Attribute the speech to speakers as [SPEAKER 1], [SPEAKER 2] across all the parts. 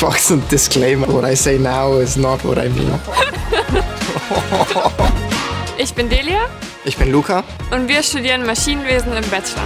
[SPEAKER 1] box and disclaimer. What I say now is not what I mean.
[SPEAKER 2] Ich bin Delia.
[SPEAKER 1] Ich bin Luca.
[SPEAKER 2] Und wir studieren Maschinenwesen im Bachelor.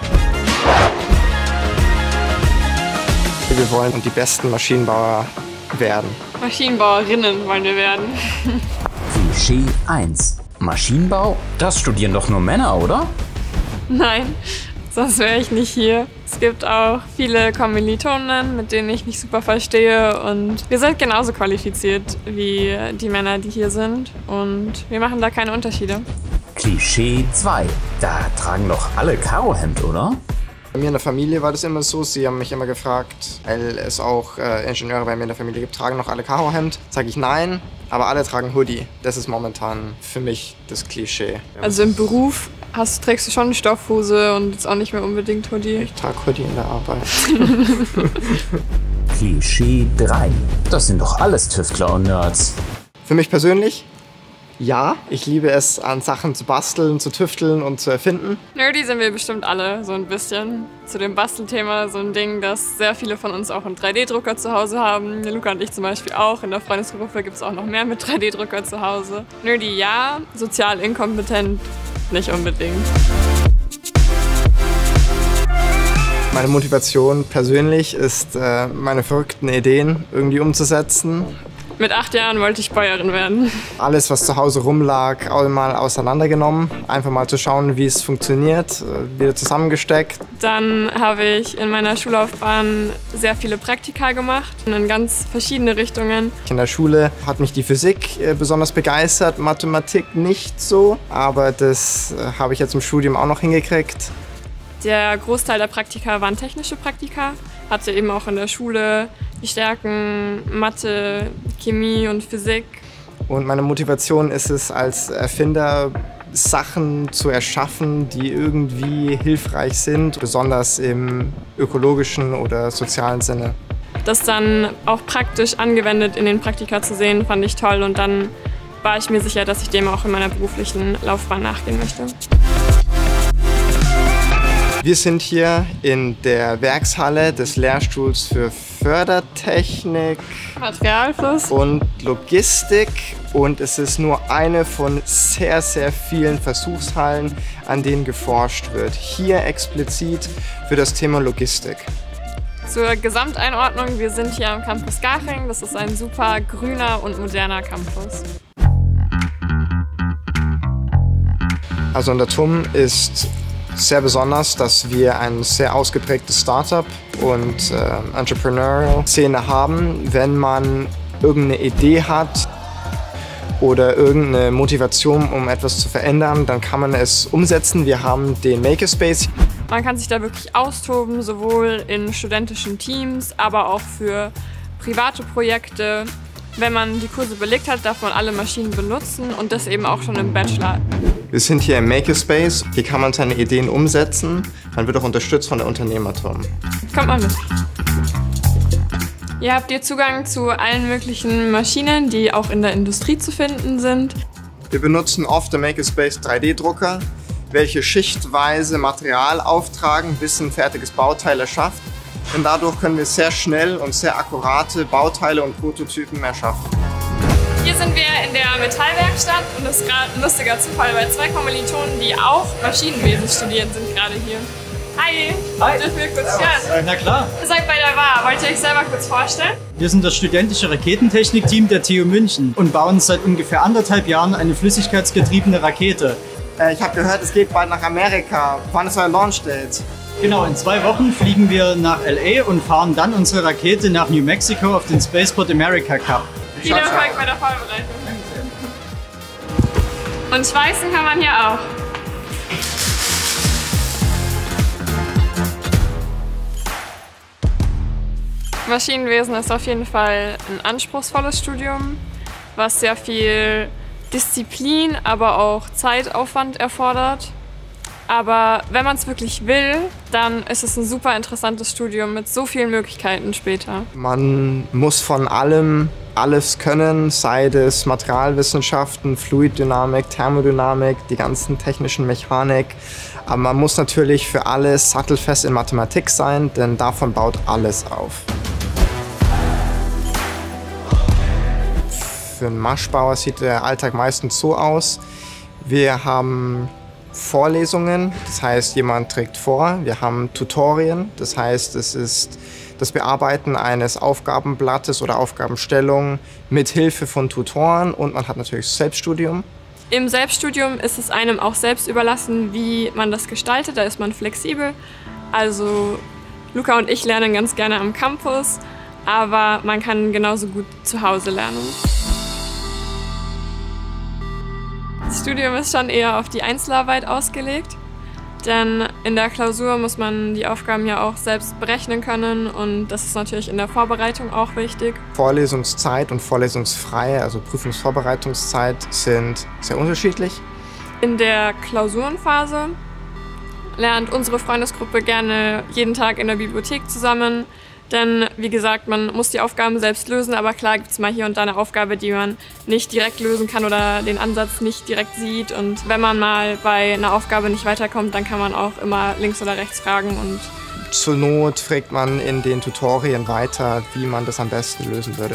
[SPEAKER 1] Wir wollen die besten Maschinenbauer werden.
[SPEAKER 2] Maschinenbauerinnen wollen wir werden.
[SPEAKER 3] Klischee 1. Maschinenbau? Das studieren doch nur Männer, oder?
[SPEAKER 2] Nein, sonst wäre ich nicht hier. Es gibt auch viele Kommilitonen, mit denen ich mich super verstehe. Und wir sind genauso qualifiziert wie die Männer, die hier sind. Und wir machen da keine Unterschiede.
[SPEAKER 3] Klischee 2. Da tragen doch alle Karohemd, oder?
[SPEAKER 1] Bei mir in der Familie war das immer so, sie haben mich immer gefragt, weil es auch Ingenieure bei mir in der Familie gibt, tragen noch alle Karohemd? Sage ich nein, aber alle tragen Hoodie. Das ist momentan für mich das Klischee.
[SPEAKER 2] Also im Beruf trägst du schon eine Stoffhose und jetzt auch nicht mehr unbedingt Hoodie?
[SPEAKER 1] Ich trage Hoodie in der Arbeit.
[SPEAKER 3] Klischee 3. Das sind doch alles Tüftler und Nerds.
[SPEAKER 1] Für mich persönlich? Ja, ich liebe es, an Sachen zu basteln, zu tüfteln und zu erfinden.
[SPEAKER 2] Nerdy sind wir bestimmt alle so ein bisschen. Zu dem Bastelthema so ein Ding, dass sehr viele von uns auch einen 3D-Drucker zu Hause haben. Luca und ich zum Beispiel auch. In der Freundesgruppe gibt es auch noch mehr mit 3D-Drucker zu Hause. Nerdy ja, sozial inkompetent nicht unbedingt.
[SPEAKER 1] Meine Motivation persönlich ist, meine verrückten Ideen irgendwie umzusetzen.
[SPEAKER 2] Mit 8 Jahren wollte ich Bäuerin werden.
[SPEAKER 1] Alles, was zu Hause rumlag, mal auseinandergenommen. Einfach mal zu schauen, wie es funktioniert, wieder zusammengesteckt.
[SPEAKER 2] Dann habe ich in meiner Schullaufbahn sehr viele Praktika gemacht, in ganz verschiedene Richtungen.
[SPEAKER 1] In der Schule hat mich die Physik besonders begeistert, Mathematik nicht so. Aber das habe ich jetzt im Studium auch noch hingekriegt.
[SPEAKER 2] Der Großteil der Praktika waren technische Praktika. Hatte eben auch in der Schule die Stärken Mathe, Chemie und Physik.
[SPEAKER 1] Und meine Motivation ist es, als Erfinder Sachen zu erschaffen, die irgendwie hilfreich sind, besonders im ökologischen oder sozialen Sinne.
[SPEAKER 2] Das dann auch praktisch angewendet in den Praktika zu sehen, fand ich toll. Und dann war ich mir sicher, dass ich dem auch in meiner beruflichen Laufbahn nachgehen möchte.
[SPEAKER 1] Wir sind hier in der Werkshalle des Lehrstuhls für Fördertechnik,
[SPEAKER 2] Materialfluss
[SPEAKER 1] und Logistik. Und es ist nur eine von sehr, sehr vielen Versuchshallen, an denen geforscht wird. Hier explizit für das Thema Logistik.
[SPEAKER 2] Zur Gesamteinordnung, wir sind hier am Campus Garching. Das ist ein super grüner und moderner Campus.
[SPEAKER 1] Also an der TUM ist sehr besonders, dass wir eine sehr ausgeprägte Startup- und Entrepreneurial-Szene haben. Wenn man irgendeine Idee hat oder irgendeine Motivation, um etwas zu verändern, dann kann man es umsetzen. Wir haben den Makerspace.
[SPEAKER 2] Man kann sich da wirklich austoben, sowohl in studentischen Teams, aber auch für private Projekte. Wenn man die Kurse belegt hat, darf man alle Maschinen benutzen und das eben auch schon im Bachelor.
[SPEAKER 1] Wir sind hier im Makerspace. Hier kann man seine Ideen umsetzen. Man wird auch unterstützt von der Unternehmertum.
[SPEAKER 2] Kommt mal mit. Hier habt ihr Zugang zu allen möglichen Maschinen, die auch in der Industrie zu finden sind.
[SPEAKER 1] Wir benutzen oft im Makerspace 3D-Drucker, welche schichtweise Material auftragen, bis ein fertiges Bauteil erschafft. Denn dadurch können wir sehr schnell und sehr akkurate Bauteile und Prototypen erschaffen.
[SPEAKER 2] Hier sind wir in der Metallwerkstatt und das ist gerade ein lustiger Zufall, weil 2 Kommilitonen, die auch Maschinenwesen studieren, sind gerade hier. Hi!
[SPEAKER 4] Hi!
[SPEAKER 2] Dürfen wir kurz hören?
[SPEAKER 4] Na klar.
[SPEAKER 2] Ihr seid bei der WAR. Wollt ihr euch selber kurz vorstellen?
[SPEAKER 4] Wir sind das studentische Raketentechnik-Team der TU München und bauen seit ungefähr 1,5 Jahren eine flüssigkeitsgetriebene Rakete.
[SPEAKER 1] Ich habe gehört, es geht bald nach Amerika. Wann ist euer Launch Date?
[SPEAKER 4] Genau, in 2 Wochen fliegen wir nach LA und fahren dann unsere Rakete nach New Mexico auf den Spaceport America Cup.
[SPEAKER 2] Viel Erfolg bei der Vorbereitung. Und schweißen kann man hier auch. Maschinenwesen ist auf jeden Fall ein anspruchsvolles Studium, was sehr viel Disziplin, aber auch Zeitaufwand erfordert. Aber wenn man es wirklich will, dann ist es ein super interessantes Studium mit so vielen Möglichkeiten später.
[SPEAKER 1] Man muss von allem alles können, sei es Materialwissenschaften, Fluiddynamik, Thermodynamik, die ganzen technischen Mechanik. Aber man muss natürlich für alles sattelfest in Mathematik sein, denn davon baut alles auf. Für einen Maschbauer sieht der Alltag meistens so aus. Wir haben Vorlesungen, das heißt, jemand trägt vor. Wir haben Tutorien, das heißt, es ist das Bearbeiten eines Aufgabenblattes oder Aufgabenstellung mit Hilfe von Tutoren, und man hat natürlich Selbststudium.
[SPEAKER 2] Im Selbststudium ist es einem auch selbst überlassen, wie man das gestaltet. Da ist man flexibel. Also Luca und ich lernen ganz gerne am Campus, aber man kann genauso gut zu Hause lernen. Das Studium ist schon eher auf die Einzelarbeit ausgelegt, denn in der Klausur muss man die Aufgaben ja auch selbst berechnen können, und das ist natürlich in der Vorbereitung auch wichtig.
[SPEAKER 1] Vorlesungszeit und vorlesungsfreie, also Prüfungsvorbereitungszeit, sind sehr unterschiedlich.
[SPEAKER 2] In der Klausurenphase lernt unsere Freundesgruppe gerne jeden Tag in der Bibliothek zusammen. Denn, wie gesagt, man muss die Aufgaben selbst lösen, aber klar gibt es mal hier und da eine Aufgabe, die man nicht direkt lösen kann oder den Ansatz nicht direkt sieht. Und wenn man mal bei einer Aufgabe nicht weiterkommt, dann kann man auch immer links oder rechts fragen. Und
[SPEAKER 1] zur Not fragt man in den Tutorien weiter, wie man das am besten lösen würde.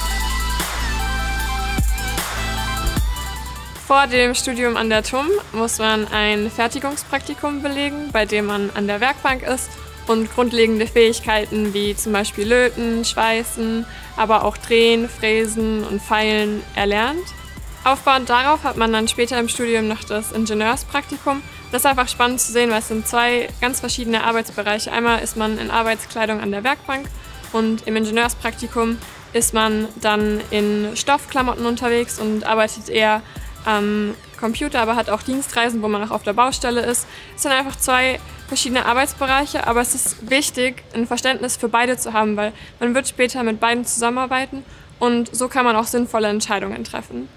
[SPEAKER 2] Vor dem Studium an der TUM muss man ein Fertigungspraktikum belegen, bei dem man an der Werkbank ist und grundlegende Fähigkeiten wie zum Beispiel Löten, Schweißen, aber auch Drehen, Fräsen und Feilen erlernt. Aufbauend darauf hat man dann später im Studium noch das Ingenieurspraktikum. Das ist einfach spannend zu sehen, weil es sind zwei ganz verschiedene Arbeitsbereiche. Einmal ist man in Arbeitskleidung an der Werkbank, und im Ingenieurspraktikum ist man dann in Stoffklamotten unterwegs und arbeitet eher am Computer, aber hat auch Dienstreisen, wo man auch auf der Baustelle ist. Es sind einfach zwei verschiedene Arbeitsbereiche, aber es ist wichtig, ein Verständnis für beide zu haben, weil man wird später mit beiden zusammenarbeiten, und so kann man auch sinnvolle Entscheidungen treffen.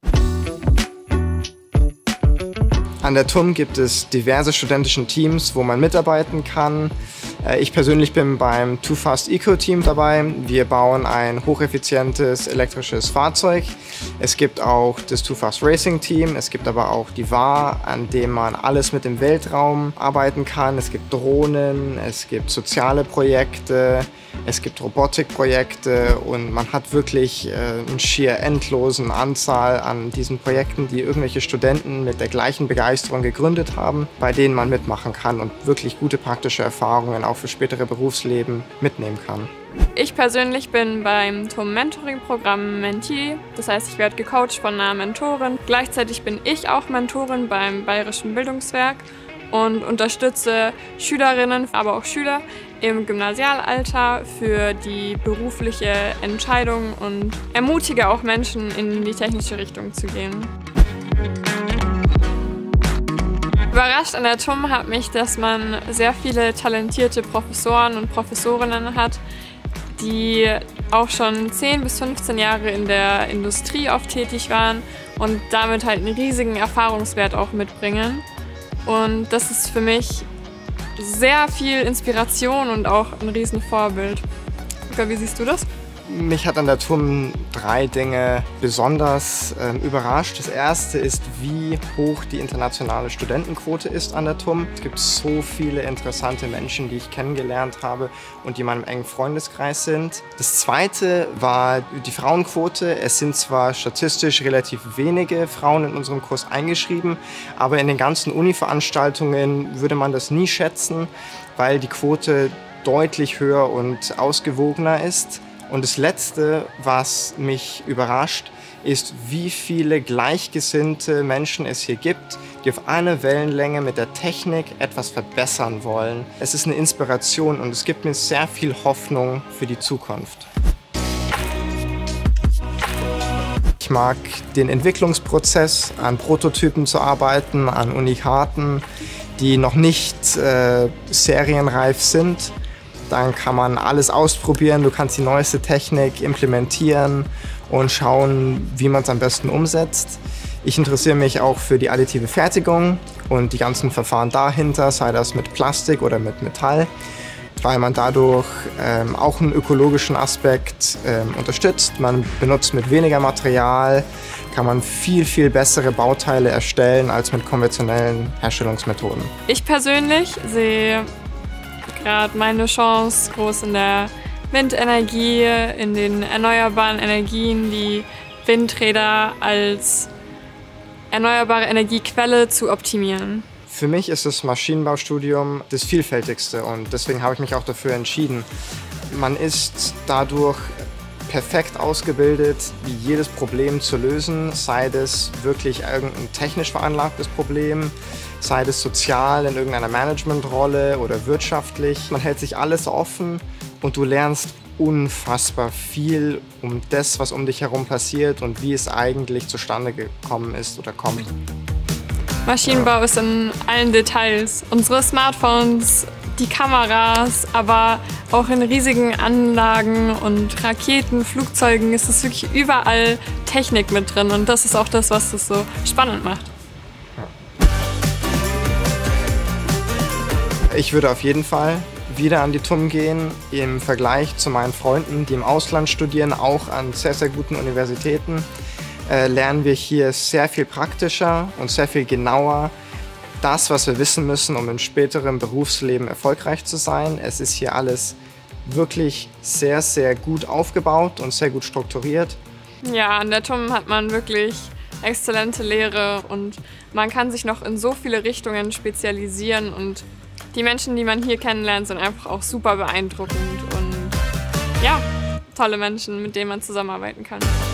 [SPEAKER 1] An der TUM gibt es diverse studentische Teams, wo man mitarbeiten kann. Ich persönlich bin beim Too Fast Eco Team dabei. Wir bauen ein hocheffizientes elektrisches Fahrzeug. Es gibt auch das Too Fast Racing Team. Es gibt aber auch die VAR, an dem man alles mit dem Weltraum arbeiten kann. Es gibt Drohnen, es gibt soziale Projekte, es gibt Robotikprojekte, und man hat wirklich eine schier endlosen Anzahl an diesen Projekten, die irgendwelche Studenten mit der gleichen Begeisterung gegründet haben, bei denen man mitmachen kann und wirklich gute praktische Erfahrungen auch für spätere Berufsleben mitnehmen kann.
[SPEAKER 2] Ich persönlich bin beim TUM Mentoring-Programm Mentee. Das heißt, ich werde gecoacht von einer Mentorin. Gleichzeitig bin ich auch Mentorin beim Bayerischen Bildungswerk und unterstütze Schülerinnen, aber auch Schüler im Gymnasialalter für die berufliche Entscheidung und ermutige auch Menschen, in die technische Richtung zu gehen. Überrascht an der TUM hat mich, dass man sehr viele talentierte Professoren und Professorinnen hat, die auch schon 10 bis 15 Jahre in der Industrie oft tätig waren und damit halt einen riesigen Erfahrungswert auch mitbringen. Und das ist für mich sehr viel Inspiration und auch ein riesen Vorbild. Luca, wie siehst du das?
[SPEAKER 1] Mich hat an der TUM 3 Dinge besonders überrascht. Das erste ist, wie hoch die internationale Studentenquote ist an der TUM. Es gibt so viele interessante Menschen, die ich kennengelernt habe und die in meinem engen Freundeskreis sind. Das zweite war die Frauenquote. Es sind zwar statistisch relativ wenige Frauen in unserem Kurs eingeschrieben, aber in den ganzen Uni-Veranstaltungen würde man das nie schätzen, weil die Quote deutlich höher und ausgewogener ist. Und das Letzte, was mich überrascht, ist, wie viele gleichgesinnte Menschen es hier gibt, die auf einer Wellenlänge mit der Technik etwas verbessern wollen. Es ist eine Inspiration und es gibt mir sehr viel Hoffnung für die Zukunft. Ich mag den Entwicklungsprozess, an Prototypen zu arbeiten, an Unikaten, die noch nicht serienreif sind. Dann kann man alles ausprobieren, du kannst die neueste Technik implementieren und schauen, wie man es am besten umsetzt. Ich interessiere mich auch für die additive Fertigung und die ganzen Verfahren dahinter, sei das mit Plastik oder mit Metall, weil man dadurch auch einen ökologischen Aspekt unterstützt. Man benutzt mit weniger Material, kann man viel, viel bessere Bauteile erstellen als mit konventionellen Herstellungsmethoden.
[SPEAKER 2] Ich persönlich sehe gerade meine Chance groß in der Windenergie, in den erneuerbaren Energien, die Windräder als erneuerbare Energiequelle zu optimieren.
[SPEAKER 1] Für mich ist das Maschinenbaustudium das Vielfältigste und deswegen habe ich mich auch dafür entschieden. Man ist dadurch perfekt ausgebildet, jedes Problem zu lösen, sei das wirklich irgendein technisch veranlagtes Problem, sei das sozial in irgendeiner Managementrolle oder wirtschaftlich. Man hält sich alles offen und du lernst unfassbar viel um das, was um dich herum passiert und wie es eigentlich zustande gekommen ist oder kommt.
[SPEAKER 2] Maschinenbau ist in allen Details. Unsere Smartphones, die Kameras, aber auch in riesigen Anlagen und Raketen, Flugzeugen ist es wirklich überall Technik mit drin. Und das ist auch das, was das so spannend macht.
[SPEAKER 1] Ich würde auf jeden Fall wieder an die TUM gehen, im Vergleich zu meinen Freunden, die im Ausland studieren, auch an sehr, sehr guten Universitäten. Lernen wir hier sehr viel praktischer und sehr viel genauer das, was wir wissen müssen, um im späteren Berufsleben erfolgreich zu sein. Es ist hier alles wirklich sehr, sehr gut aufgebaut und sehr gut strukturiert.
[SPEAKER 2] Ja, an der TUM hat man wirklich exzellente Lehre und man kann sich noch in so viele Richtungen spezialisieren und die Menschen, die man hier kennenlernt, sind einfach auch super beeindruckend und ja, tolle Menschen, mit denen man zusammenarbeiten kann.